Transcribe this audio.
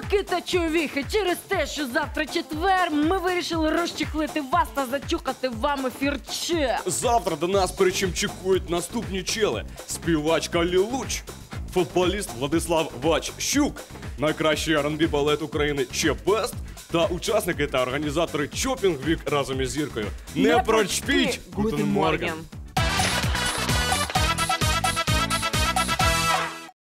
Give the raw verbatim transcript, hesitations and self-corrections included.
Чуваки та човіхи, через те, що завтра четвер, ми вирішили розчехлити вас та зачухати вам ефірче. Завтра до нас перечимчикують наступні чели. Співачка Лілуч, футболіст Владислав Вачщук, найкращий ар енд бі балет України Чебест та учасники та організатори Чопінг Вік разом із зіркою. Не, Не прочпіть! прочпіть! Гутен Морген!